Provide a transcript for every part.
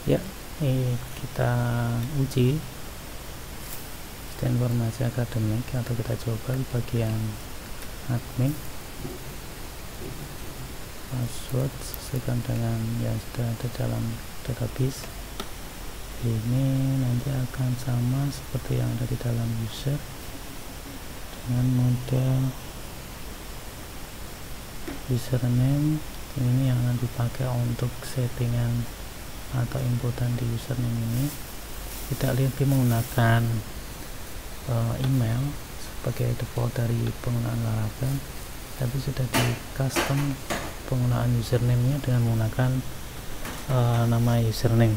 Ya, kita uji informasi akademik, atau kita coba di bagian admin. Password sesuaikan dengan yang sudah ada dalam database. Ini nanti akan sama seperti yang ada di dalam user, dengan model username. Ini yang akan dipakai untuk settingan atau inputan di username ini. Tidak lagi menggunakan email sebagai default dari penggunaan Laravel, tapi sudah di custom penggunaan username-nya dengan menggunakan nama username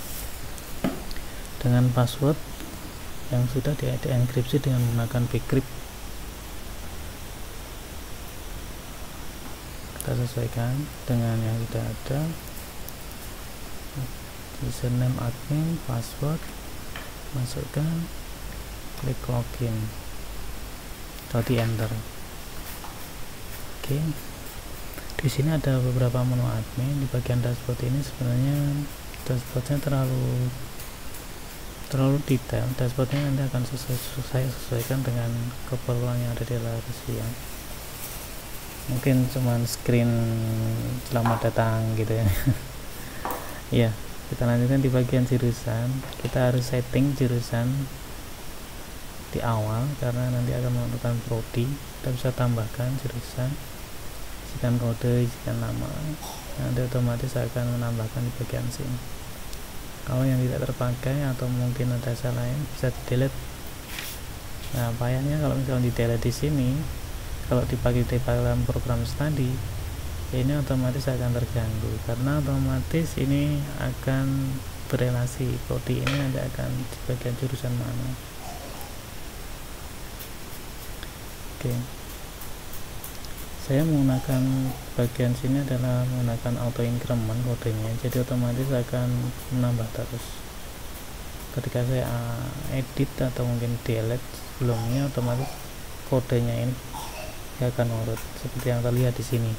dengan password yang sudah dienkripsi dengan menggunakan bcrypt. Kita sesuaikan dengan yang sudah ada, username admin, password, masukkan, klik login, di enter. Oke, di sini ada beberapa menu admin. Di bagian dashboard ini sebenarnya dashboardnya terlalu detail. Dashboardnya nanti akan saya sesuaikan dengan keperluan yang ada di Laravel ya. Mungkin cuman screen selamat datang gitu ya. Ya, kita lanjutkan di bagian jurusan. Kita harus setting jurusan di awal karena nanti akan menentukan prodi. Kita bisa tambahkan jurusan, isikan kode, isikan nama, nanti otomatis akan menambahkan di bagian sini. Kalau yang tidak terpakai atau mungkin ada salah lain, bisa di delete. Nah, payahnya kalau misalnya di delete di sini, kalau dipakai di dalam program study, ini otomatis akan terganggu karena otomatis ini akan berelasi prodi ini nanti akan di bagian jurusan mana. Oke, saya menggunakan bagian sini adalah menggunakan auto increment kodenya, jadi otomatis akan menambah terus. Ketika saya edit atau mungkin delete sebelumnya, otomatis kodenya ini akan urut seperti yang terlihat di sini.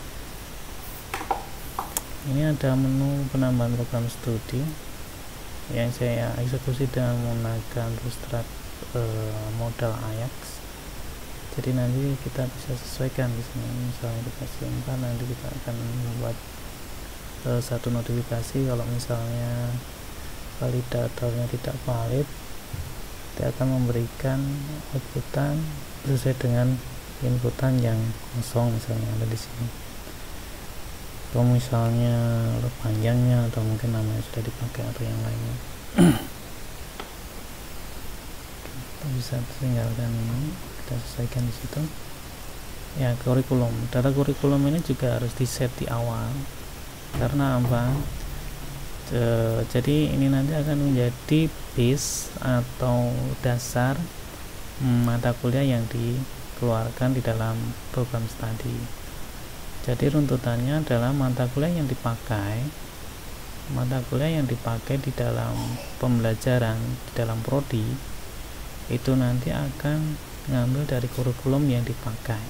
Ini ada menu penambahan program studi yang saya eksekusi dengan menggunakan Bootstrap modal Ajax. Jadi nanti kita bisa sesuaikan di sini. Misalnya kita simpan, nanti kita akan membuat satu notifikasi kalau misalnya validatornya tidak valid. Kita akan memberikan outputan sesuai dengan inputan yang kosong misalnya ada di sini. Kalau misalnya panjangnya atau mungkin namanya sudah dipakai atau yang lainnya. Kita bisa tinggalkan ini, kita selesaikan di situ. Ya, kurikulum. Data kurikulum ini juga harus di set di awal. Karena apa? Jadi ini nanti akan menjadi base atau dasar mata kuliah yang dikeluarkan di dalam program studi. Jadi runtutannya adalah mata kuliah yang dipakai di dalam pembelajaran di dalam prodi itu nanti akan ngambil dari kurikulum yang dipakai.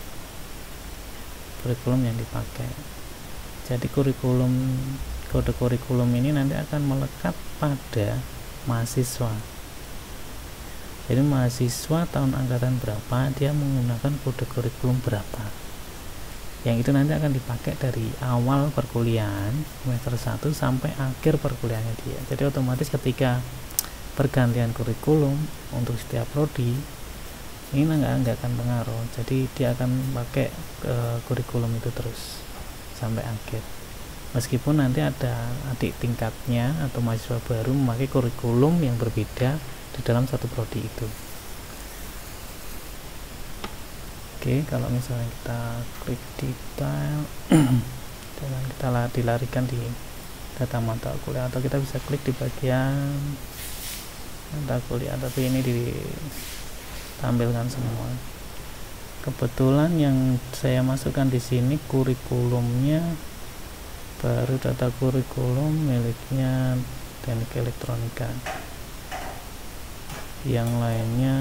Jadi kode kurikulum ini nanti akan melekat pada mahasiswa. Jadi mahasiswa tahun angkatan berapa, dia menggunakan kode kurikulum berapa, yang itu nanti akan dipakai dari awal perkuliahan semester 1 sampai akhir perkuliahannya dia. Jadi otomatis ketika pergantian kurikulum untuk setiap prodi ini nggak akan pengaruh. Jadi dia akan pakai kurikulum itu terus sampai akhir, meskipun nanti ada adik tingkatnya atau mahasiswa baru memakai kurikulum yang berbeda di dalam satu prodi itu. Oke, kalau misalnya kita klik detail dan kita dilarikan di data mata kuliah, atau kita bisa klik di bagian mata kuliah, tapi ini ditampilkan semua. Kebetulan yang saya masukkan di sini kurikulumnya baru data kurikulum miliknya teknik elektronika. Yang lainnya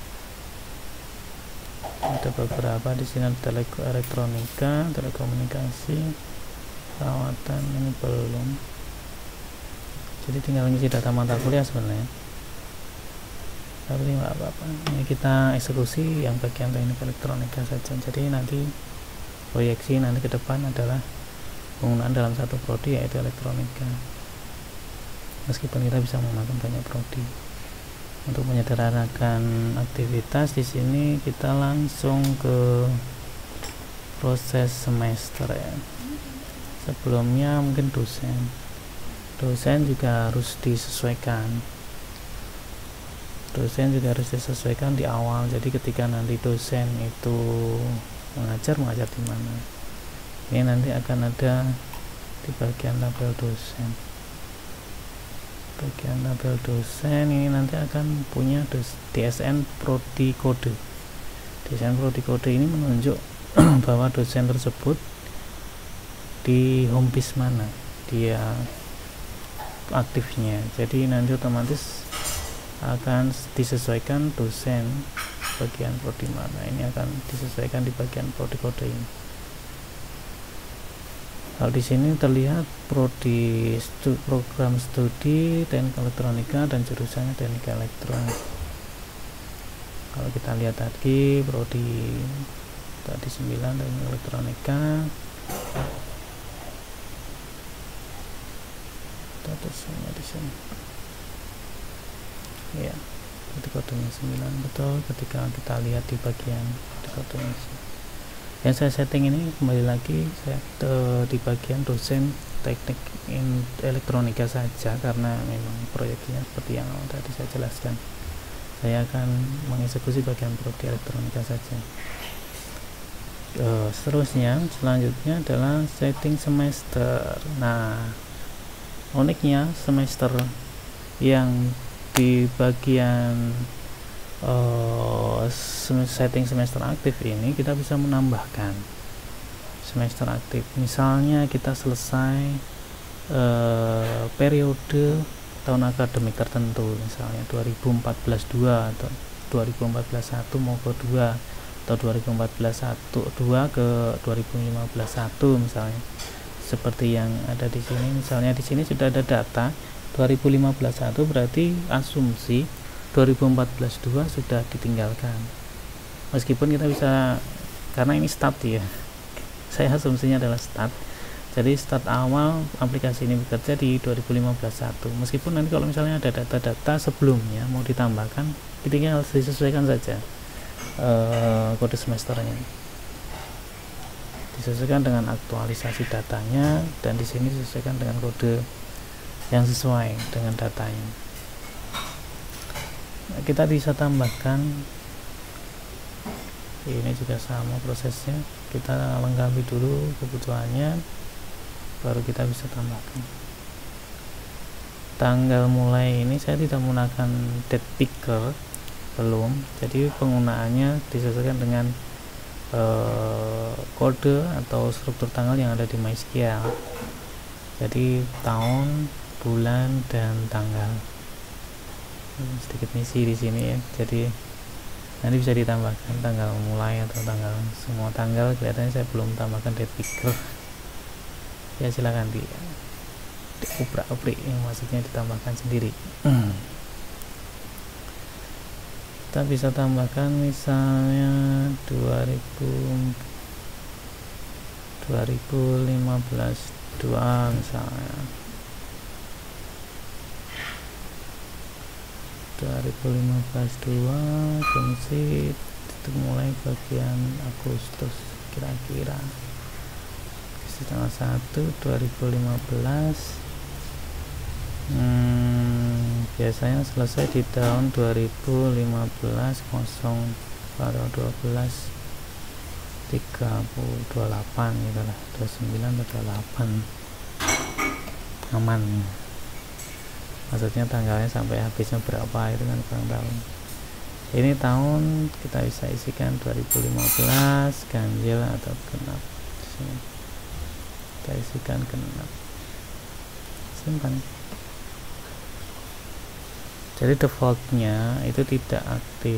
ada beberapa di sini, ada elektronika, telekomunikasi, perawatan, ini belum. jadi tinggal ngisi data mata kuliah sebenarnya, tapi nggak apa-apa. Ini kita eksekusi yang bagian teknik elektronika saja. Jadi nanti proyeksi nanti ke depan adalah penggunaan dalam satu prodi yaitu elektronika, meskipun kita bisa menggunakan banyak prodi. Untuk menyederhanakan aktivitas di sini kita langsung ke proses semester ya. Sebelumnya mungkin dosen juga harus disesuaikan. Di awal. Jadi ketika nanti dosen itu mengajar di mana. Ini nanti akan ada di bagian tabel dosen. Ini nanti akan punya DSN Prodi Kode. DSN Prodi Kode ini menunjuk bahwa dosen tersebut di home base mana dia aktifnya. Jadi nanti otomatis akan disesuaikan dosen bagian prodi mana, ini akan disesuaikan di bagian prodi kode ini. Kalau di sini terlihat prodi program studi teknik elektronika dan jurusannya teknik elektronik. Kalau kita lihat tadi prodi tadi 9 teknik elektronika, statusnya di sini ya, prodi kodenya 9 betul. Ketika kita lihat di bagian kodenya yang saya setting ini, kembali lagi saya di bagian dosen teknik elektronika saja, karena memang proyeknya seperti yang tadi saya jelaskan, saya akan mengeksekusi bagian prodi elektronika saja. Selanjutnya adalah setting semester. Nah, uniknya semester yang di bagian setting semester aktif ini kita bisa menambahkan semester aktif. Misalnya kita selesai periode tahun akademik tertentu, misalnya 2014-2 atau 2014-1 mau ke 2 atau 2014-2 ke 2015-1 misalnya, seperti yang ada di sini. Misalnya di sini sudah ada data 2015-1, berarti asumsi 2014-2 sudah ditinggalkan, meskipun kita bisa, karena ini start ya, saya asumsinya adalah start, jadi start awal aplikasi ini bekerja di 2015-1, meskipun nanti kalau misalnya ada data-data sebelumnya mau ditambahkan, tinggal disesuaikan saja kode semesternya, disesuaikan dengan aktualisasi datanya, dan di sini disesuaikan dengan kode yang sesuai dengan datanya. Kita bisa tambahkan, ini juga sama prosesnya, kita lengkapi dulu kebutuhannya, baru kita bisa tambahkan. Tanggal mulai ini saya tidak menggunakan date picker, belum, jadi penggunaannya disesuaikan dengan kode atau struktur tanggal yang ada di MySQL. Jadi tahun, bulan, dan tanggal. Sedikit misi di sini ya, jadi nanti bisa ditambahkan tanggal mulai atau tanggal, semua tanggal. Kelihatannya saya belum tambahkan date picker ya, silakan diuprak-uprik, yang maksudnya ditambahkan sendiri. Kita bisa tambahkan misalnya 2015-2 misalnya 2015-2 fungsi itu mulai bagian Agustus, kira-kira tanggal 1 2015. Biasanya selesai di tahun 2015 atau 12 30 28 gitu lah, 29 atau 28 aman, maksudnya tanggalnya sampai habisnya berapa itu kan kurang tahu. Ini tahun kita bisa isikan 2015 ganjil atau genap, kita isikan genap, simpan. Jadi defaultnya itu tidak aktif,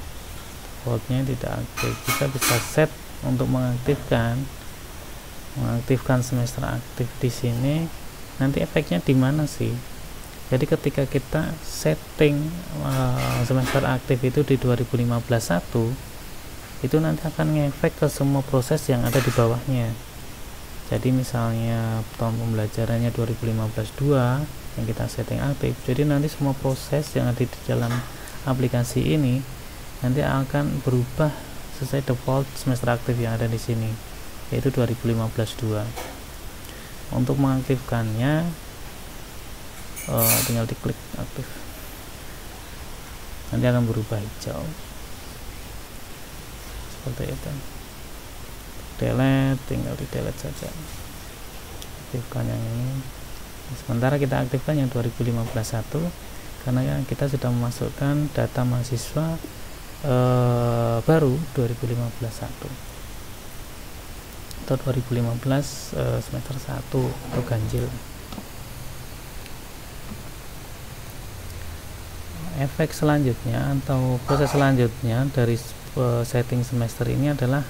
kita bisa set untuk mengaktifkan semester aktif di sini. Nanti efeknya di mana sih? Jadi ketika kita setting semester aktif itu di 2015-1, itu nanti akan ngefek ke semua proses yang ada di bawahnya. Jadi misalnya tahun pembelajarannya 2015-2 yang kita setting aktif, jadi nanti semua proses yang ada di dalam aplikasi ini nanti akan berubah sesuai default semester aktif yang ada di sini, yaitu 2015-2. Untuk mengaktifkannya tinggal diklik aktif, nanti akan berubah hijau seperti itu. Delete, tinggal di delete saja, aktifkan yang ini. Sementara kita aktifkan yang 2015-1 karena kita sudah memasukkan data mahasiswa baru 2015-1 atau 2015 semester 1 atau ganjil. Efek selanjutnya atau proses selanjutnya dari setting semester ini adalah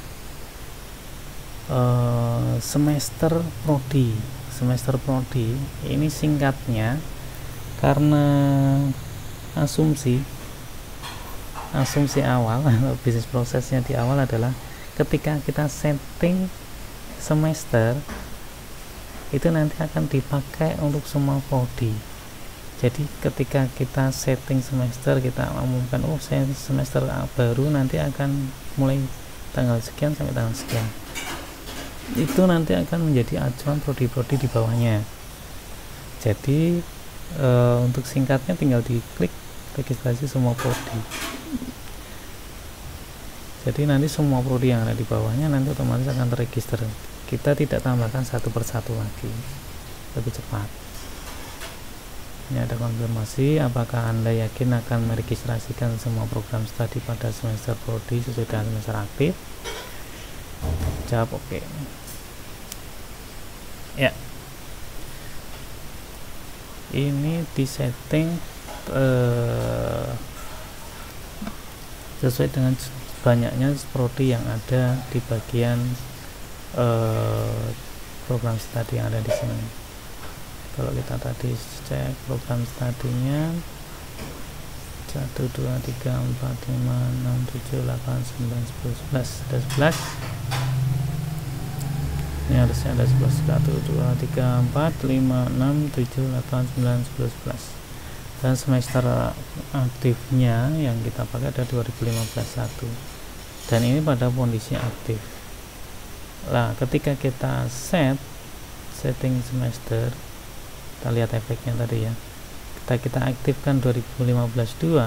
semester prodi. Semester prodi ini singkatnya karena asumsi awal atau bisnis prosesnya di awal adalah ketika kita setting semester itu nanti akan dipakai untuk semua prodi. Jadi ketika kita setting semester, kita umumkan semester baru nanti akan mulai tanggal sekian sampai tanggal sekian, itu nanti akan menjadi acuan prodi-prodi di bawahnya. Jadi untuk singkatnya tinggal diklik registrasi semua prodi. Jadi nanti semua prodi yang ada di bawahnya nanti otomatis akan terregister. Kita tidak tambahkan satu persatu lagi, lebih cepat. Ini ada konfirmasi, apakah Anda yakin akan meregistrasikan semua program studi pada semester prodi sesuai dengan semester aktif? Jawab oke. Ya, ini disetting sesuai dengan banyaknya prodi yang ada di bagian program studi yang ada di sini. Kalau kita tadi cek program studinya 1, 2, 3, 4, 5, 6, 7, 8, 9, 10, 11 ada 11. Ini harusnya ada 11. 1, 2, 3, 4, 5, 6, 7, 8, 9, 10, 11. Dan semester aktifnya yang kita pakai ada 2015-1, dan ini pada kondisi aktif. Nah, ketika kita setting semester, kita lihat efeknya tadi ya, kita aktifkan 2015-2,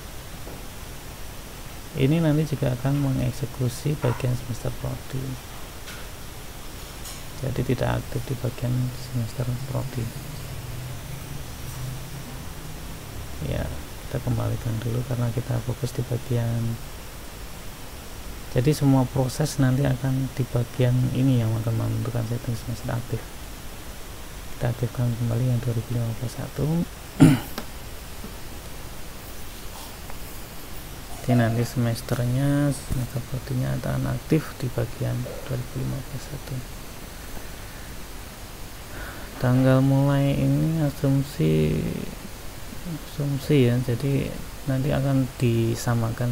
ini nanti juga akan mengeksekusi bagian semester prodi, jadi tidak aktif di bagian semester prodi. Ya, kita kembalikan dulu karena kita fokus di bagian, jadi semua proses nanti akan di bagian ini yang akan menentukan setting semester aktif. Kita aktifkan kembali yang 2015-1. Jadi nanti semesternya, semester prodinya akan aktif di bagian 2015-1. Tanggal mulai ini asumsi ya, jadi nanti akan disamakan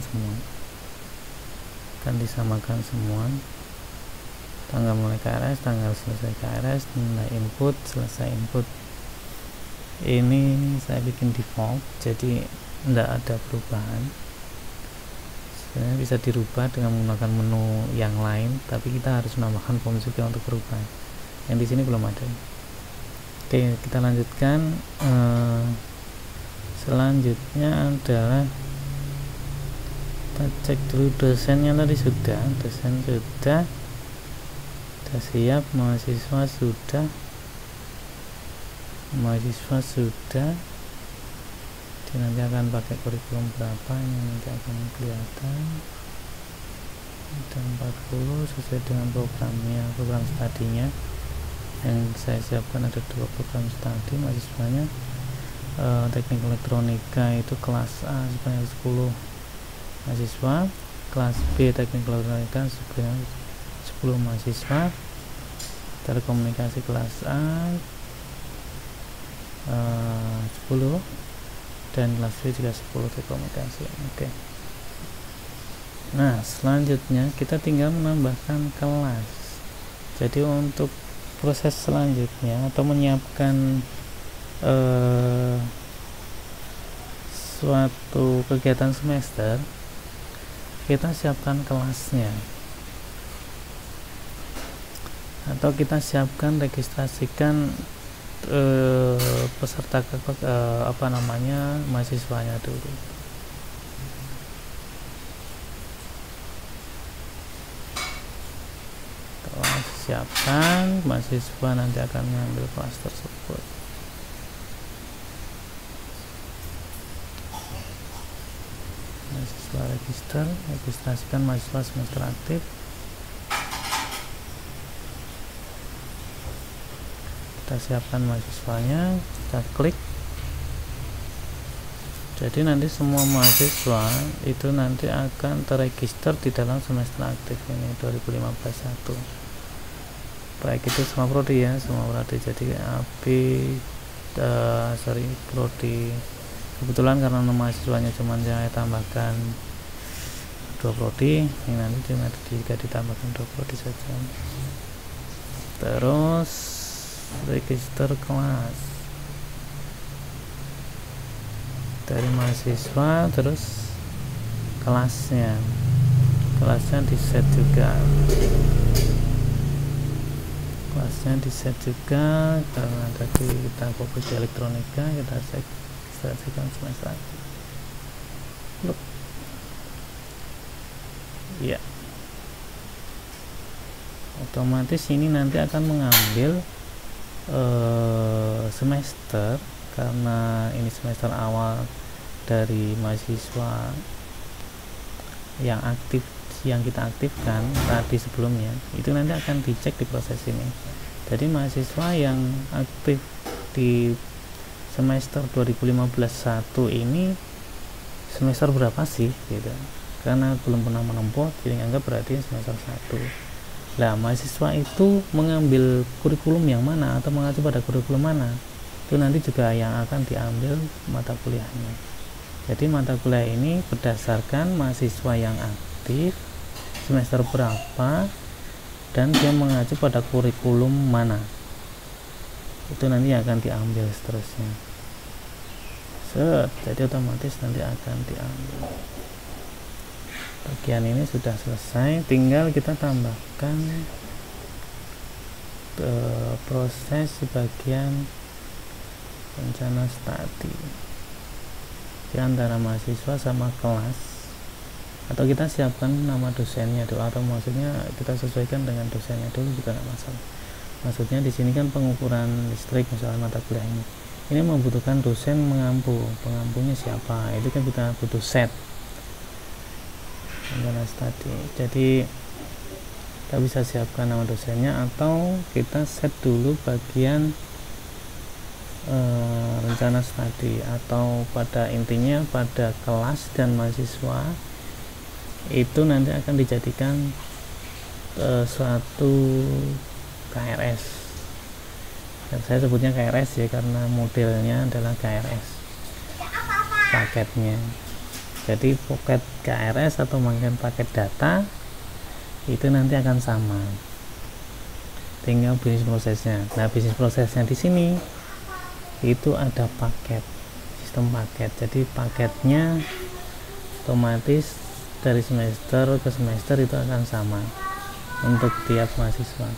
semua, tanggal mulai KRS, tanggal selesai KRS, nilai input, selesai input. Ini saya bikin default, jadi tidak ada perubahan. Sebenarnya bisa dirubah dengan menggunakan menu yang lain, tapi kita harus menambahkan form juga untuk perubahan. Yang di sini belum ada. Oke, kita lanjutkan. Selanjutnya adalah kita cek dulu dosennya tadi sudah, dosen sudah siap, mahasiswa sudah, jadi nanti akan pakai kurikulum berapa ini nanti akan kelihatan. Ada 40 sesuai dengan programnya, program studinya yang saya siapkan. Ada 2 program studi, mahasiswanya teknik elektronika itu kelas A sebanyak 10 mahasiswa, kelas B teknik elektronika sebanyak 10 mahasiswa, telekomunikasi kelas A 10 dan kelas B juga 10 telekomunikasi. Oke. Nah, selanjutnya kita tinggal menambahkan kelas. Jadi untuk proses selanjutnya atau menyiapkan suatu kegiatan semester, kita siapkan kelasnya atau kita siapkan registrasikan peserta mahasiswanya dulu. Kelas siapkan, mahasiswa nanti akan mengambil kelas tersebut. Mahasiswa registrasikan mahasiswa semester aktif. Kita siapkan mahasiswanya, kita klik. Jadi nanti semua mahasiswa itu nanti akan terregister di dalam semester aktif ini 2015-1, baik itu semua prodi ya, semua prodi. Jadi prodi, kebetulan karena mahasiswanya cuma saya tambahkan 2 prodi, ini nanti juga ditambahkan 2 prodi saja. Terus register kelas dari mahasiswa, terus kelasnya di set juga, karena tadi kita fokus di elektronika, kita registrasikan semester aktif. Ya, otomatis ini nanti akan mengambil semester, karena ini semester awal dari mahasiswa yang aktif, yang kita aktifkan tadi sebelumnya, itu nanti akan dicek di proses ini. Jadi mahasiswa yang aktif di semester 2015-1 ini semester berapa sih gitu, karena belum pernah menempuh, jadi anggap berarti semester 1. Nah, mahasiswa itu mengambil kurikulum yang mana atau mengacu pada kurikulum mana, itu nanti juga yang akan diambil mata kuliahnya. Jadi mata kuliah ini berdasarkan mahasiswa yang aktif semester berapa dan dia mengacu pada kurikulum mana, itu nanti akan diambil seterusnya. Jadi otomatis nanti akan diambil. Bagian ini sudah selesai, tinggal kita tambahkan proses di bagian rencana studi di antara mahasiswa sama kelas, atau kita siapkan nama dosennya dulu, atau maksudnya kita sesuaikan dengan dosennya dulu juga tidak masalah. Maksudnya di sini kan pengukuran listrik misalnya mata kuliah ini membutuhkan dosen pengampunya siapa, itu kan kita butuh set rencana studi. Jadi kita bisa siapkan nama dosennya, atau kita set dulu bagian rencana studi, atau pada intinya pada kelas dan mahasiswa itu nanti akan dijadikan suatu KRS. Dan saya sebutnya KRS ya karena modelnya adalah KRS paketnya. Jadi paket KRS atau mungkin paket data itu nanti akan sama, tinggal bisnis prosesnya. Nah, bisnis prosesnya di sini itu ada paket, sistem paket. Jadi paketnya otomatis dari semester ke semester itu akan sama untuk tiap mahasiswa.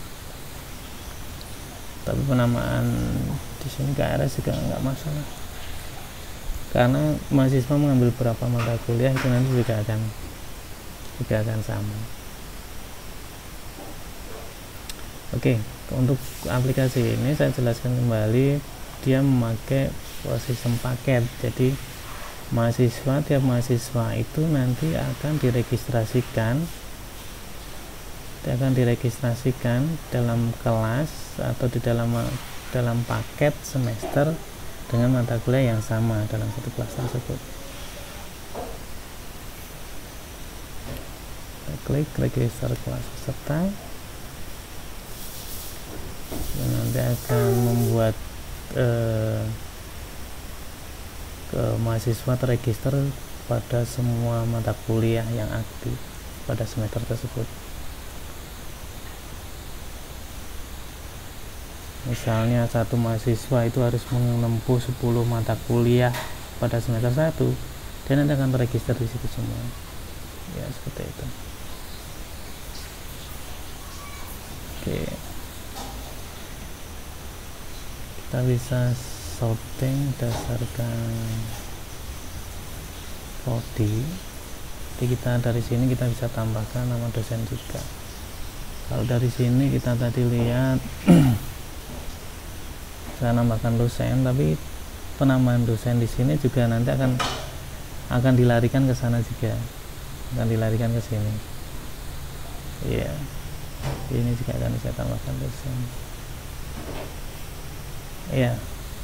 Tapi penamaan di sini KRS juga nggak masalah, karena mahasiswa mengambil berapa mata kuliah itu nanti juga akan sama. Oke, untuk aplikasi ini saya jelaskan kembali, dia memakai sistem paket. Jadi tiap mahasiswa itu nanti akan diregistrasikan dalam kelas atau di dalam paket semester dengan mata kuliah yang sama dalam satu kelas tersebut. Kita klik register kelas peserta, dan nanti akan membuat mahasiswa terregister pada semua mata kuliah yang aktif pada semester tersebut. Misalnya satu mahasiswa itu harus menempuh 10 mata kuliah pada semester 1, dia nanti akan terregister di situ semua. Ya, seperti itu. Oke. Kita bisa sorting berdasarkan prodi. Jadi kita dari sini kita bisa tambahkan nama dosen juga. Kalau dari sini kita tadi lihat saya nambahkan dosen, tapi penambahan dosen di sini juga nanti akan dilarikan ke sana juga, akan dilarikan ke sini. Iya, ini juga akan saya tambahkan dosen. Iya.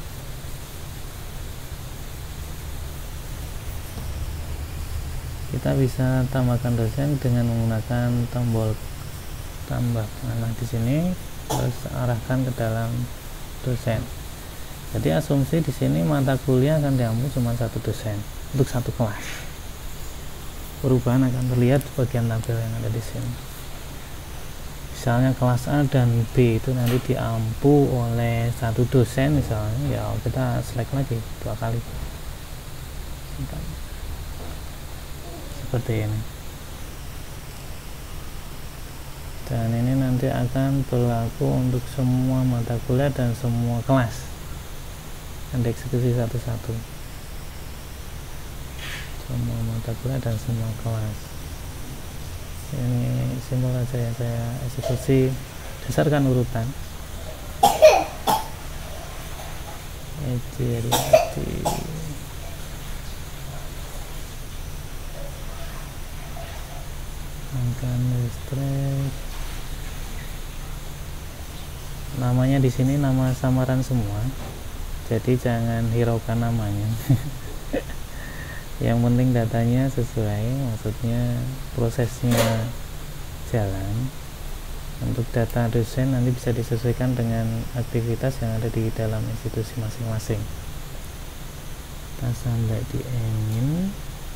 Kita bisa tambahkan dosen dengan menggunakan tombol tambah panah di sini, terus arahkan ke dalam dosen. Jadi asumsi di sini mata kuliah akan diambil cuma satu dosen untuk satu kelas. Perubahan akan terlihat di bagian tabel yang ada di sini. Misalnya kelas A dan B itu nanti diampu oleh satu dosen misalnya, ya kita select lagi 2 kali. Seperti ini. Dan ini nanti akan berlaku untuk semua mata kuliah dan semua kelas, dan dieksekusi satu-satu. Semua mata kuliah dan semua kelas. Ini simpel aja ya, saya eksekusi berdasarkan urutan. Angkat listrik. Namanya di sini nama samaran semua, jadi jangan hiraukan namanya. Yang penting datanya sesuai, maksudnya prosesnya jalan. Untuk data dosen nanti bisa disesuaikan dengan aktivitas yang ada di dalam institusi masing-masing. Kita sampai di engine.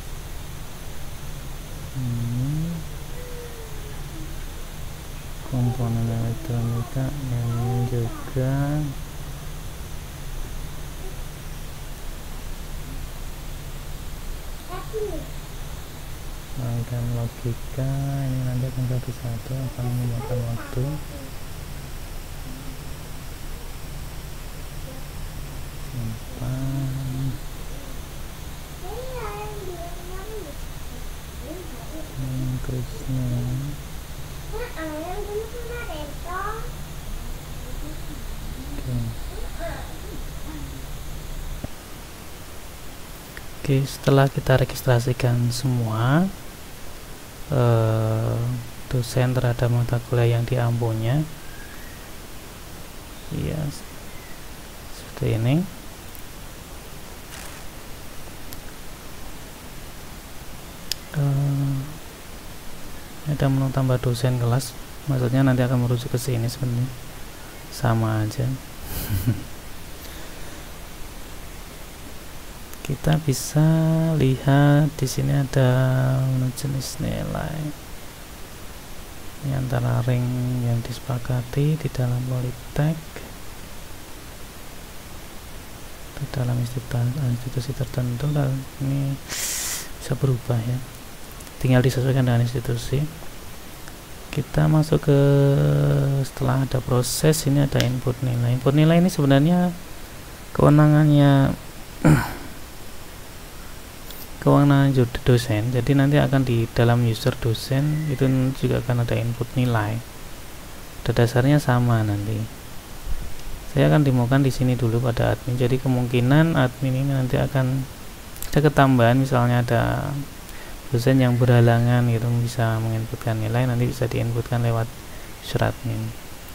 Komponen elektronika yang juga rangkaian logika. Ini nanti akan satu-satu akan memakan waktu. Simpan. Krishna. Oke, setelah kita registrasikan semua dosen terhadap mata kuliah yang diampunya, ya seperti ini. Ada menu tambah dosen kelas, maksudnya nanti akan merujuk ke sini, sebenarnya sama aja. Kita bisa lihat di sini ada menu jenis nilai. Ini antara ring yang disepakati di dalam Politek, di dalam institusi tertentu. Ini bisa berubah ya, tinggal disesuaikan dengan institusi. Kita masuk ke setelah ada proses, ini ada input nilai. Input nilai ini sebenarnya kewenangannya dosen. Jadi nanti akan di dalam user dosen itu juga akan ada input nilai. Pada dasarnya sama nanti. Saya akan demokan di sini dulu pada admin. Jadi kemungkinan admin ini nanti akan ada ketambahan, misalnya ada dosen yang berhalangan gitu, bisa menginputkan nilai, nanti bisa diinputkan lewat user admin.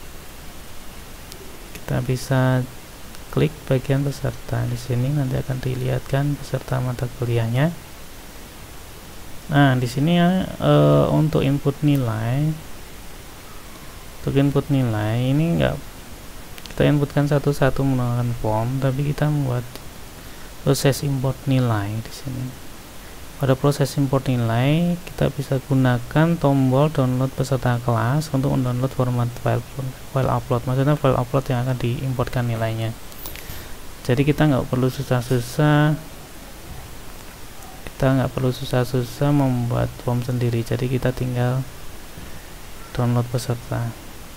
Kita bisa klik bagian peserta. Di sini nanti akan dilihatkan peserta mata kuliahnya. Nah, di sini ya untuk input nilai, ini enggak kita inputkan satu-satu menggunakan form, tapi kita membuat proses import nilai di sini. Pada proses import nilai, kita bisa gunakan tombol download peserta kelas untuk mendownload format file upload. Maksudnya file upload yang akan diimportkan nilainya. Jadi kita nggak perlu susah-susah membuat form sendiri. Jadi kita tinggal download peserta.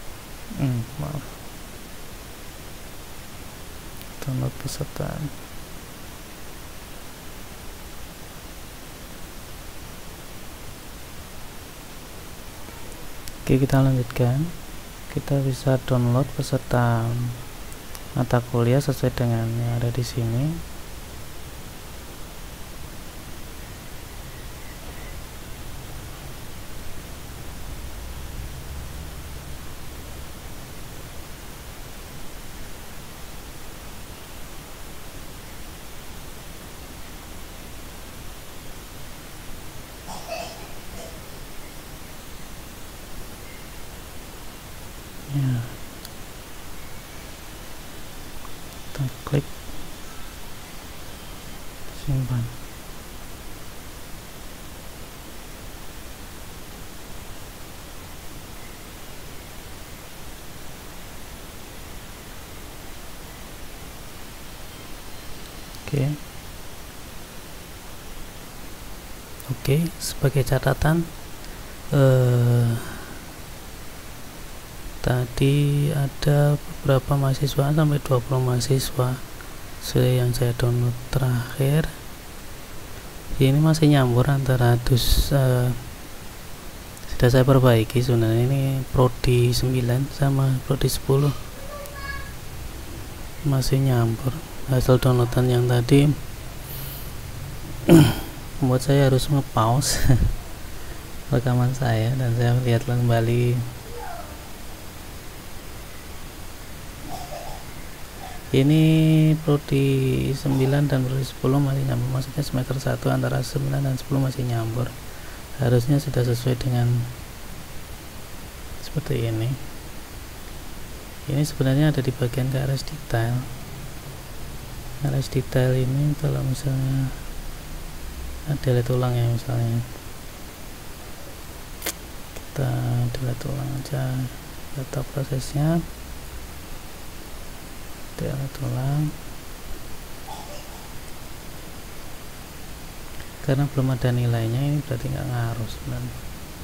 Download peserta. Oke, kita lanjutkan. Kita bisa download peserta mata kuliah sesuai dengan yang ada di sini. Ya, kita klik simpan. Oke, sebagai catatan, tadi ada beberapa mahasiswa, sampai 20 mahasiswa yang saya download terakhir. Ini masih nyambur antara sudah saya perbaiki sebenarnya. Ini Prodi 9 sama Prodi 10 masih nyambur. Hasil downloadan yang tadi membuat saya harus nge-pause rekaman saya, dan saya lihat kembali. Ini Prodi 9 dan Prodi 10 masih nyambur, maksudnya semester 1 antara 9 dan 10 masih nyambur. Harusnya sudah sesuai dengan seperti ini. Ini sebenarnya ada di bagian KRS detail. KRS detail ini kalau misalnya delete ulang ya, misalnya kita delete ulang aja data prosesnya, delete ulang karena belum ada nilainya. Ini berarti nggak ngaruh sebenarnya.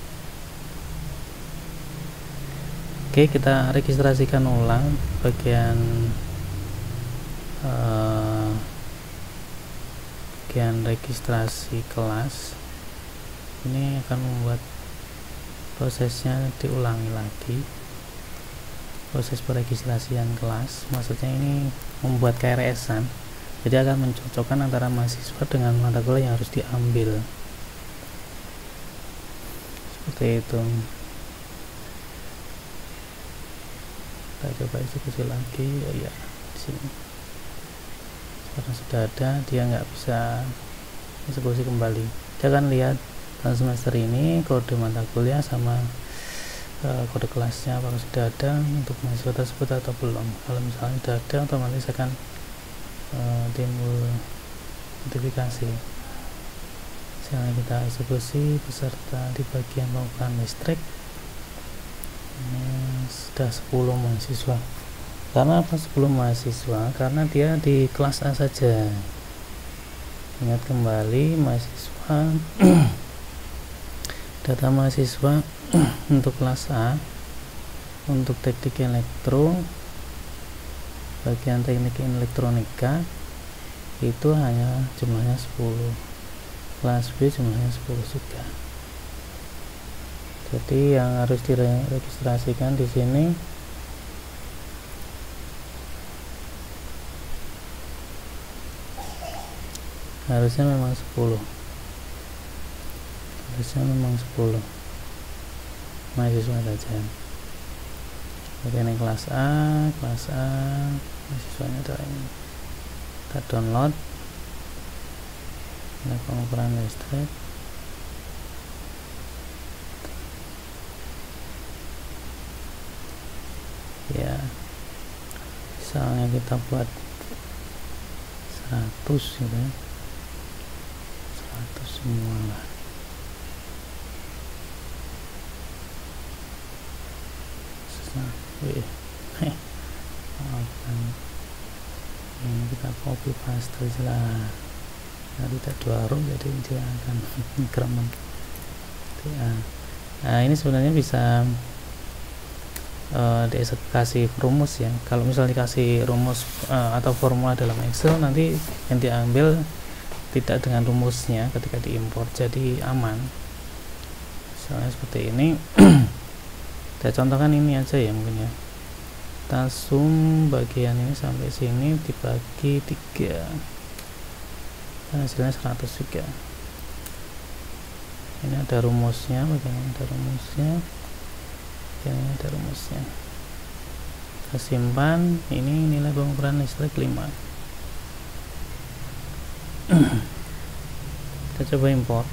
Oke, kita registrasikan ulang bagian registrasi kelas. Ini akan membuat prosesnya diulangi lagi, proses peregistrasian kelas. Maksudnya ini membuat KRS-an, jadi akan mencocokkan antara mahasiswa dengan mata kuliah yang harus diambil, seperti itu. Kita coba eksekusi lagi. Oh ya, di sini karena sudah ada, dia nggak bisa eksekusi kembali. Dia akan lihat dalam semester ini kode mata kuliah sama kode kelasnya apakah sudah ada untuk mahasiswa tersebut atau belum. Kalau misalnya sudah ada, otomatis akan timbul notifikasi. Misalnya kita eksekusi peserta di bagian pengukuran listrik. Ini sudah 10 mahasiswa. Karena apa 10 mahasiswa? Karena dia di kelas A saja. Ingat kembali mahasiswa data mahasiswa untuk kelas A, untuk teknik elektro bagian teknik elektronika itu hanya jumlahnya 10, kelas B jumlahnya 10 juga. Jadi yang harus diregistrasikan di sini harusnya memang 10, mahasiswa saja. Jadi ini kelas A mahasiswanya adalah ini. Kita download, ini pengukuran listrik. Ya, misalnya kita buat 100 gitu ya, 100 semua lah. Ini kita copy paste aja lah, nah, tidak 2 row jadi dia akan increment. Nah ini sebenarnya bisa dieksekusi rumus ya. Kalau misalnya dikasih rumus atau formula dalam Excel, nanti yang diambil tidak dengan rumusnya ketika diimport, jadi aman. Misalnya seperti ini. Saya contohkan ini aja ya, mungkin ya. Kita zoom bagian ini sampai sini dibagi 3, dan hasilnya 100 juga. Ini ada rumusnya, bagaimana ada rumusnya, ini ada rumusnya. Kita simpan. Ini nilai pengukuran listrik 5. Kita coba import.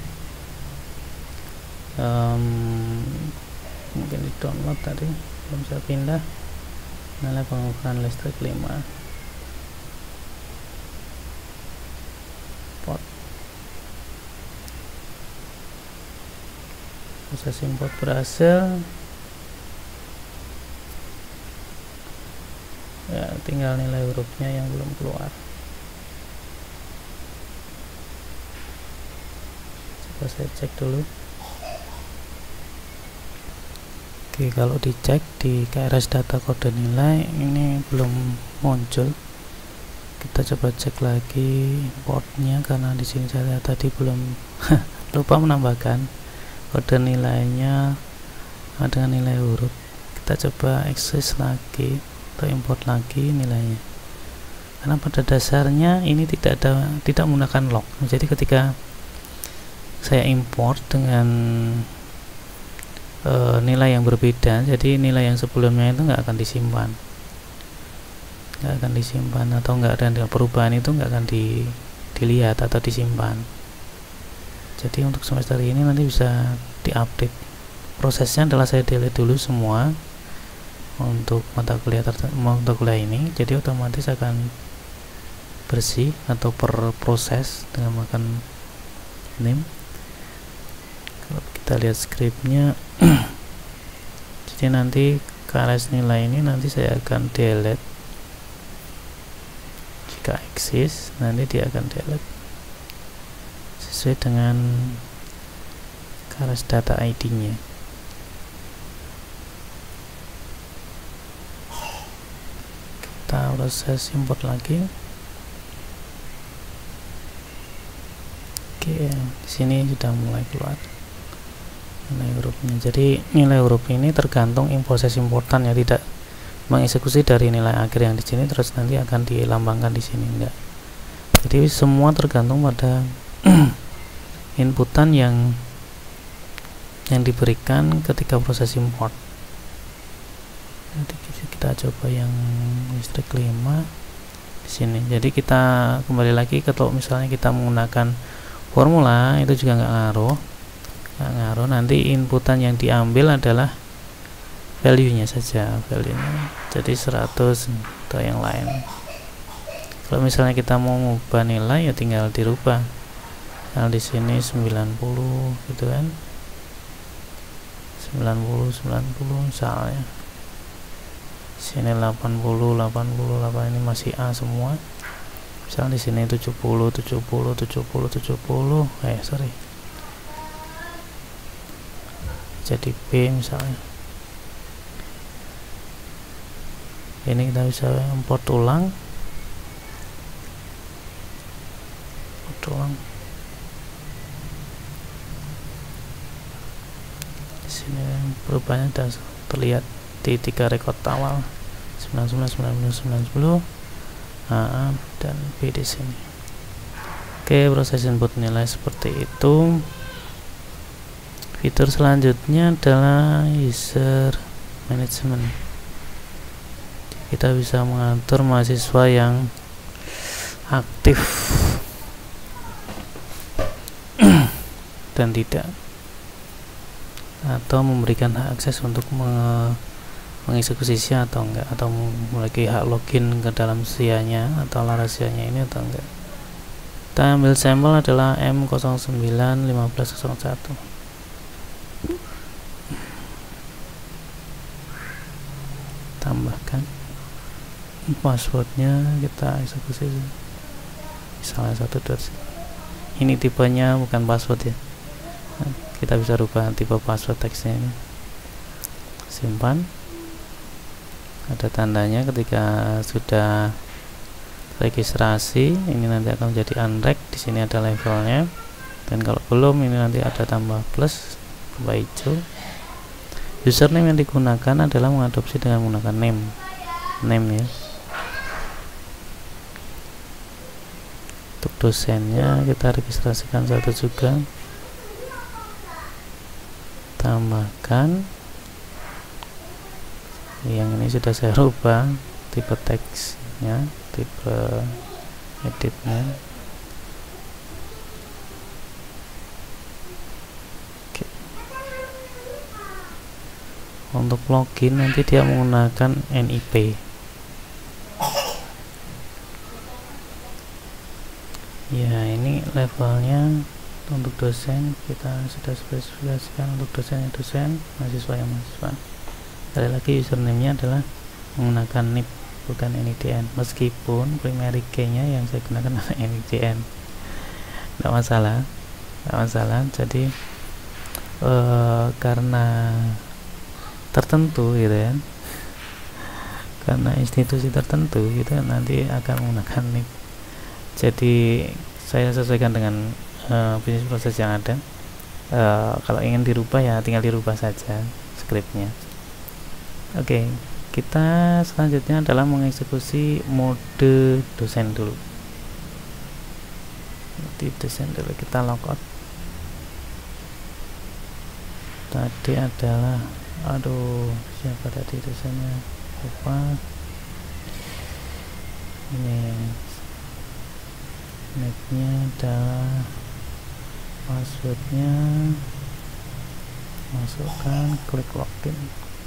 Mungkin di download tadi belum bisa pindah. Nilai pengukuran listrik 5. Import. Proses import berhasil. Ya, tinggal nilai hurufnya yang belum keluar. Coba saya cek dulu. Oke, kalau dicek di KRS data kode nilai ini belum muncul. Kita coba cek lagi importnya, karena di sini saya lihat tadi belum lupa menambahkan kode nilainya dengan nilai huruf. Kita coba akses lagi atau import lagi nilainya, karena pada dasarnya ini tidak menggunakan log. Jadi ketika saya import dengan nilai yang berbeda, jadi nilai yang sebelumnya itu nggak akan disimpan, atau nggak ada perubahan, itu nggak akan dilihat atau disimpan. Jadi untuk semester ini nanti bisa diupdate. Prosesnya adalah saya delete dulu semua untuk mata kuliah ini, jadi otomatis akan bersih atau per proses dengan makan name. Kalau kita lihat scriptnya, jadi nanti KRS nilai ini nanti saya akan delete. Jika eksis, nanti dia akan delete sesuai dengan KRS data ID nya. Kita proses import lagi. Oke, di sini sudah mulai keluar nilai hurufnya. Jadi nilai huruf ini tergantung proses importan ya, tidak mengeksekusi dari nilai akhir yang di sini terus nanti akan dilambangkan di sini, enggak. Jadi semua tergantung pada inputan yang diberikan ketika proses import. Nanti kita coba yang listrik 5 di sini. Jadi kita kembali lagi ke, kalau misalnya kita menggunakan formula itu juga nggak ngaruh. Nanti inputan yang diambil adalah value nya saja, jadi 100 atau yang lain. Kalau misalnya kita mau mengubah nilai ya tinggal dirubah. Nah di sini 90 gitu kan, 90 misalnya. Sini 80 ini masih A semua. Misalnya di sini 70 jadi B misalnya. Ini kita bisa import ulang. Di sini perubahannya sudah terlihat di 3 record awal, 99, 90 A dan B di sini. Oke, proses input nilai seperti itu. Fitur selanjutnya adalah user management. Kita bisa mengatur mahasiswa yang aktif dan tidak, atau memberikan hak akses untuk mengeksekusi atau enggak, atau memiliki hak login ke dalam SIA-nya atau larasianya ini atau enggak. Kita ambil sampel adalah M091501. Tambahkan passwordnya, kita eksekusi misalnya 1, ini tipenya bukan password ya, kita bisa rubah tipe password teksnya ini. Simpan, ada tandanya ketika sudah registrasi. Ini nanti akan menjadi unregistered. Di sini ada levelnya, dan kalau belum ini nanti ada tambah plus tambah hijau. Username yang digunakan adalah mengadopsi dengan menggunakan name ya. Untuk dosennya kita registrasikan 1 juga, tambahkan yang ini sudah saya rubah tipe teksnya, tipe editnya. Oke. Untuk login nanti dia menggunakan NIP ya. Ini levelnya untuk dosen kita sudah spesifikasikan. Untuk dosen mahasiswa yang mahasiswa. Sekali lagi username-nya adalah menggunakan NIP bukan NIDN, meskipun primary key-nya yang saya gunakan adalah NIDN. Tidak masalah. Jadi karena tertentu gitu ya, karena institusi tertentu gitu nanti akan menggunakan NIP. Jadi saya sesuaikan dengan bisnis proses yang ada. Kalau ingin dirubah ya tinggal dirubah saja skripnya. Oke, kita selanjutnya adalah mengeksekusi mode dosen dulu. Di dosen dulu kita logout. Tadi adalah, siapa tadi dosennya? Lupa. Ini nicknya adalah, passwordnya masukkan, klik login.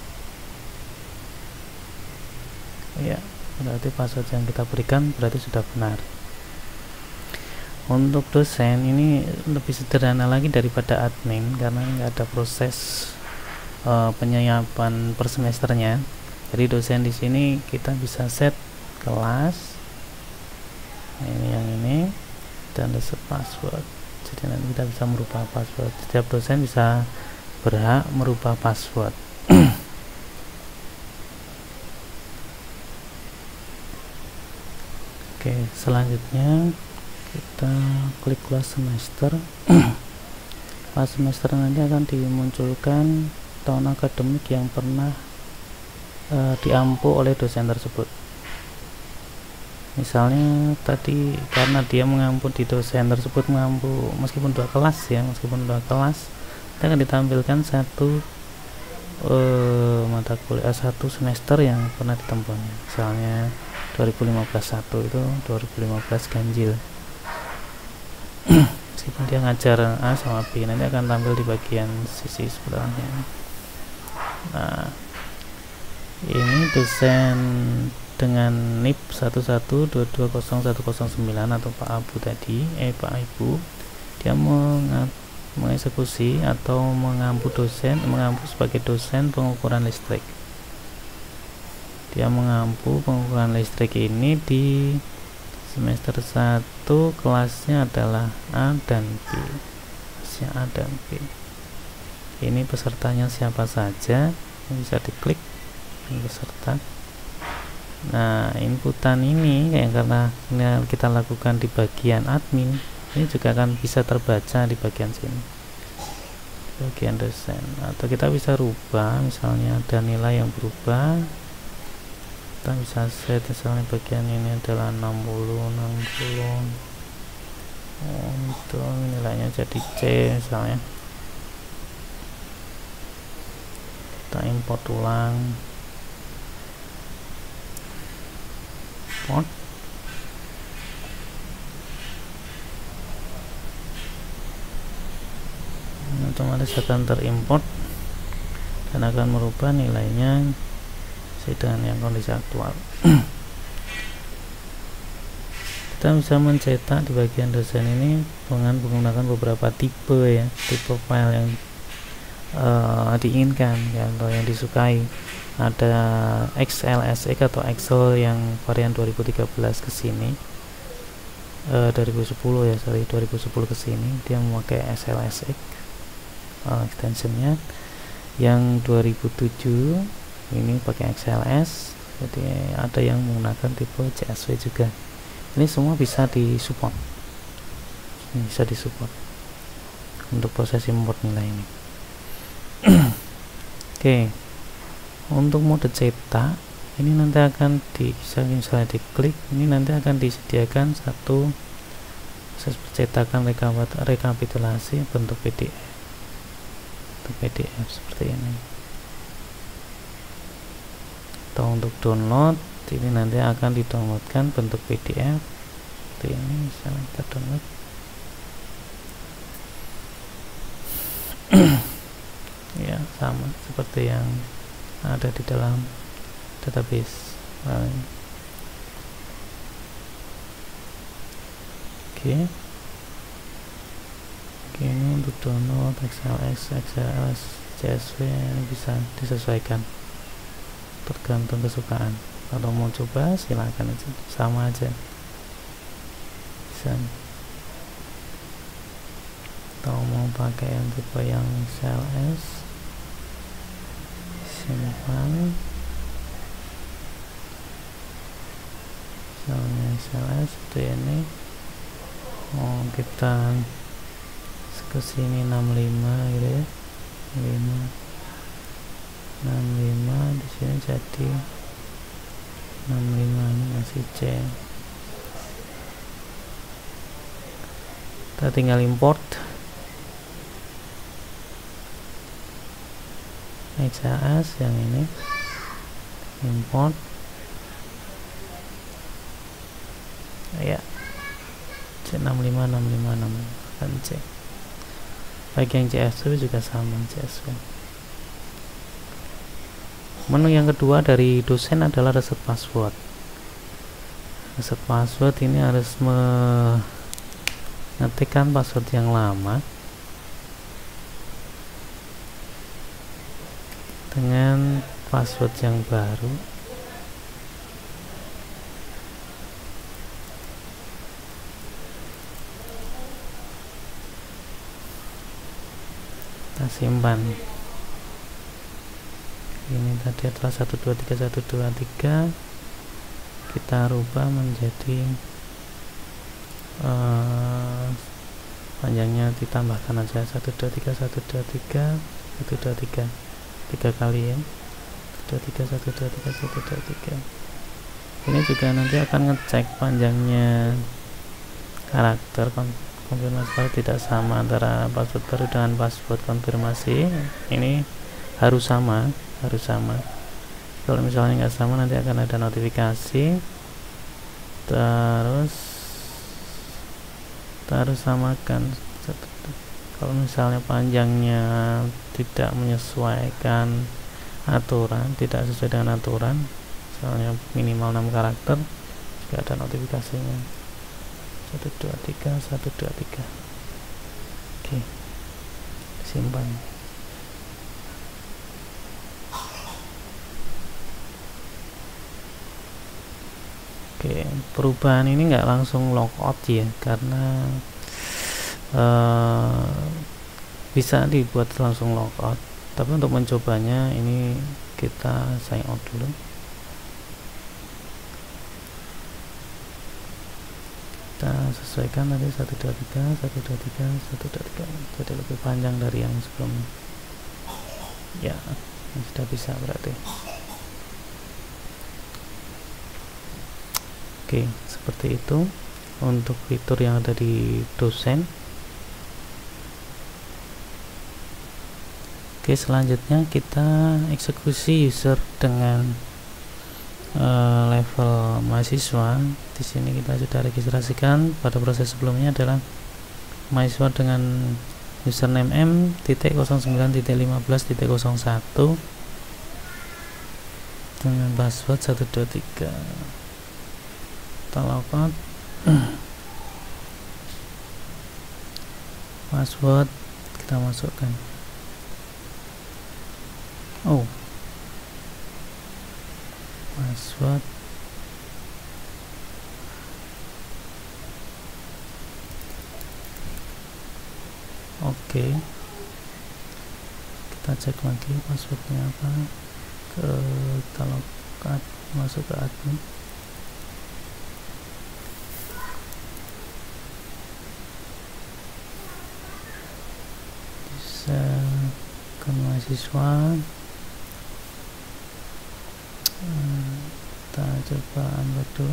Ya, berarti password yang kita berikan berarti sudah benar. Untuk dosen ini lebih sederhana lagi daripada admin karena nggak ada proses penyiapan per semesternya. Jadi dosen di sini kita bisa set kelas, ini yang ini, dan reset password. Jadi nanti kita bisa merubah password. Setiap dosen bisa berhak merubah password. Oke, selanjutnya kita klik kelas semester. Kelas semester nanti akan dimunculkan tahun akademik yang pernah diampu oleh dosen tersebut. Misalnya tadi karena dia mengampu di dosen tersebut mengampu meskipun 2 kelas ya, kita akan ditampilkan satu mata kuliah 1 semester yang pernah ditempuhnya. Misalnya 2015 itu 2015 ganjil. Meskipun dia ngajar A sama B, nanti akan tampil di bagian sisi sebelahnya. Nah, ini dosen dengan NIP 11220109 atau Pak Abu tadi, Pak Ibu, dia mengeksekusi atau mengampu sebagai dosen pengukuran listrik. Dia mengampu pengukuran listrik ini di semester 1, kelasnya adalah A dan B. Kelasnya A dan B. Ini pesertanya siapa saja, bisa diklik peserta. Nah, inputan ini karena kita lakukan di bagian admin, ini juga akan bisa terbaca di bagian sini, bagian dosen. Atau kita bisa rubah, misalnya ada nilai yang berubah, kita bisa set misalnya bagian ini adalah 60. Itu nilainya jadi C misalnya. Kita import ulang, otomatis akan terimport dan akan merubah nilainya dengan yang kondisi aktual. kita bisa mencetak di bagian dosen ini dengan menggunakan beberapa tipe ya, tipe file yang diinginkan ya, atau yang disukai. Ada XLSX atau Excel yang varian 2013 ke sini, 2010 ya, sorry 2010 ke sini dia memakai XLSX extensionnya. Yang 2007 ini pakai XLS, jadi ada yang menggunakan tipe CSV juga. Ini semua bisa disupport, untuk proses import nilai ini. Oke, untuk mode cetak ini nanti akan misalnya diklik, ini nanti akan disediakan satu proses percetakan rekapitulasi bentuk PDF seperti ini. Atau untuk download, ini nanti akan didownloadkan bentuk PDF seperti ini. Misalnya kita download ya, sama seperti yang ada di dalam database. Oke, ini untuk download XLS, CSV ini bisa disesuaikan tergantung kesukaan. Kalau mau coba silakan aja, sama aja bisa. Atau mau pakai yang tipe yang CLS, simpan misalnya CLS seperti ini. Oh, kita ke sini 65 gitu ya, 65 di sini jadi 65, ini masih C. Kita tinggal import XLS yang ini, import ya, C65 dan C. Baik yang CSV juga sama, CSV. Menu yang kedua dari dosen adalah reset password. Reset password ini harus mengetikkan password yang lama dengan password yang baru. Kita simpan. Ini tadi adalah 123 kita rubah menjadi panjangnya ditambahkan aja 123 tiga kali ya, 123. Ini juga nanti akan ngecek panjangnya karakter konfirmasi kalau tidak sama antara password baru dengan password konfirmasi. Ini harus sama. Kalau misalnya nggak sama nanti akan ada notifikasi. Terus kita harus samakan. Kalau misalnya panjangnya tidak menyesuaikan aturan, tidak sesuai dengan aturan, misalnya minimal 6 karakter, juga ada notifikasinya. 123. Oke, simpan. Oke, perubahan ini nggak langsung logout ya, karena bisa dibuat langsung logout, tapi untuk mencobanya ini kita sign out dulu. Kita sesuaikan tadi 123 jadi lebih panjang dari yang sebelumnya ya. Ini sudah bisa berarti. Oke, seperti itu untuk fitur yang ada di dosen. Oke, selanjutnya kita eksekusi user dengan level mahasiswa. Di sini kita sudah registrasikan. Pada proses sebelumnya adalah mahasiswa dengan username m.09.15.01 dengan password 123. Kita logout. Password kita masukkan. Password oke. Kita cek lagi passwordnya apa. Kalau masuk ke admin, bisa ke mahasiswa. Kita coba unlock dulu,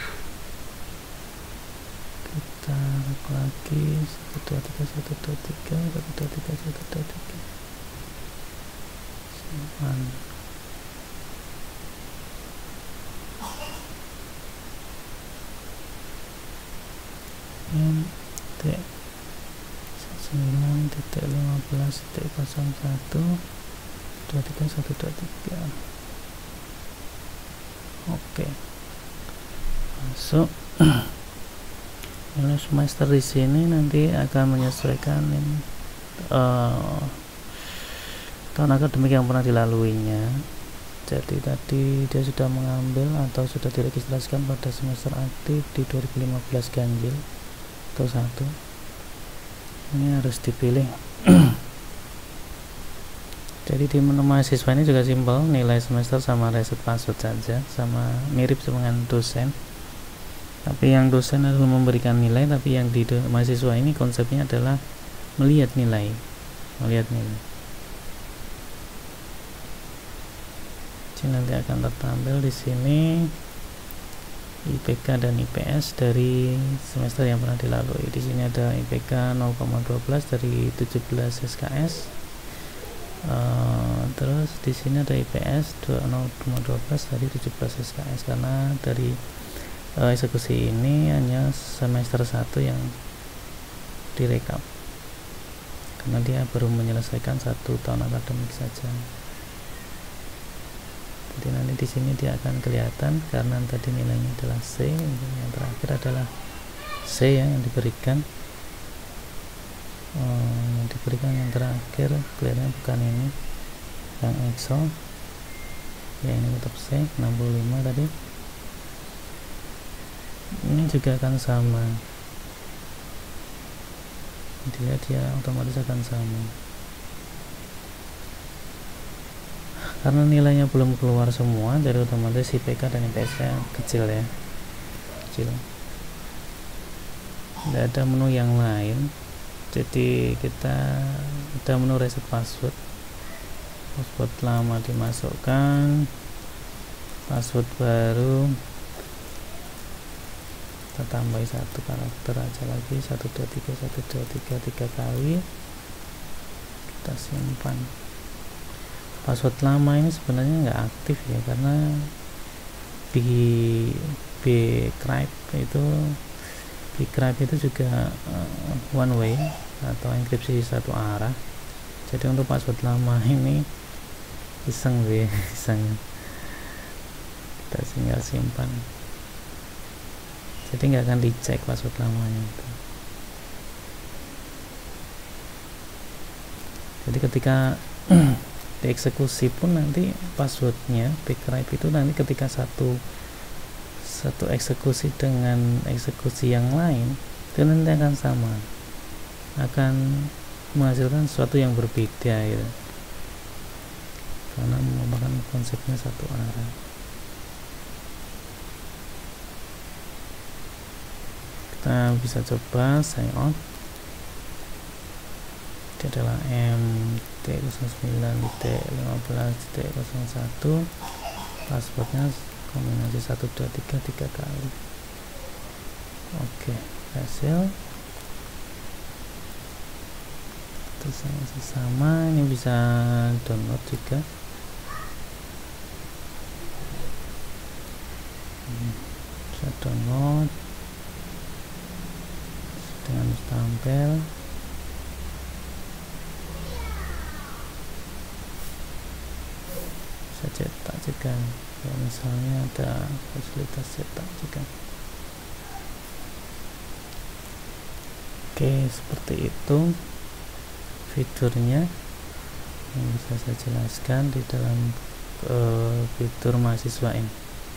kita lock lagi 123 simpan. Titik 9.15.01 oke, masuk. Ini semester di sini nanti akan menyesuaikan tahun akademik yang pernah dilaluinya. Jadi tadi dia sudah mengambil atau sudah diregistrasikan pada semester aktif di 2015 ganjil atau 1. Ini harus dipilih. Jadi di menu mahasiswa ini juga simpel, nilai semester sama reset password saja, sama mirip dengan dosen. Tapi yang dosen adalah memberikan nilai, tapi yang di mahasiswa ini konsepnya adalah melihat nilai. Jadi nanti akan tertampil di sini IPK dan IPS dari semester yang pernah dilalui. Di sini ada IPK 0,12 dari 17 SKS. Terus di sini ada IPS 0,12 dari 17 SKS, karena dari eksekusi ini hanya semester 1 yang direkap, karena dia baru menyelesaikan 1 tahun akademik saja. Jadi nanti di sini dia akan kelihatan, karena tadi nilainya adalah C, yang terakhir adalah C yang diberikan. Yang terakhir kelihatannya bukan ini, yang EXO ya, ini tetap C 65 tadi. Ini juga akan sama, dilihat ya, otomatis akan sama karena nilainya belum keluar semua, jadi otomatis IPK dan IPS nya kecil ya, kecil. Tidak ada menu yang lain. Jadi kita ada menu reset password lama dimasukkan, password baru kita tambah 1 karakter aja lagi, 123 3 kali, kita simpan. Password lama ini sebenarnya nggak aktif ya, karena Bcrypt itu juga one way atau enkripsi satu arah. Jadi untuk password lama ini iseng, kita tinggal simpan, jadi nggak akan dicek password lamanya itu. Jadi ketika dieksekusi pun nanti passwordnya Bcrypt itu nanti ketika satu eksekusi dengan eksekusi yang lain itu nanti akan sama, akan menghasilkan sesuatu yang berbeda gitu, karena merupakan konsepnya satu arah. Kita bisa coba sign out. Ini adalah MT09.15.01, passwordnya kombinasi 123 kali. Oke, hasil terus masih sama. Ini bisa download juga, bisa download dengan tampil. Bisa cetak juga, kalau misalnya ada fasilitas cetak juga. Oke, seperti itu fiturnya yang bisa saya jelaskan di dalam fitur mahasiswa ini.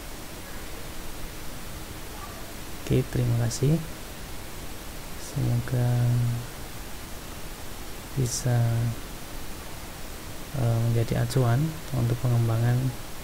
Oke, terima kasih. Semoga bisa menjadi acuan untuk pengembangan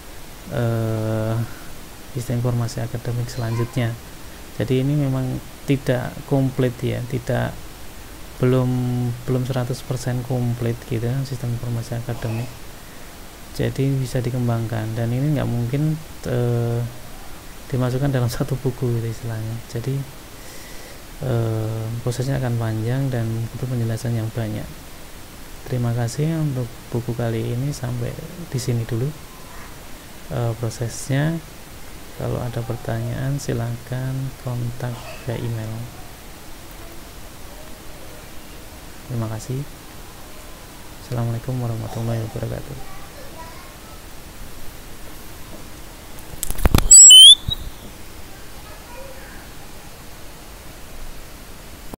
sistem informasi akademik selanjutnya. Jadi ini memang tidak komplit ya, belum 100% komplit gitu sistem informasi akademik. Jadi bisa dikembangkan, dan ini nggak mungkin dimasukkan dalam satu buku gitu istilahnya. Jadi prosesnya akan panjang dan butuh penjelasan yang banyak. Terima kasih untuk buku kali ini, sampai di sini dulu prosesnya. Kalau ada pertanyaan silakan kontak via email. Terima kasih. Assalamualaikum warahmatullahi wabarakatuh.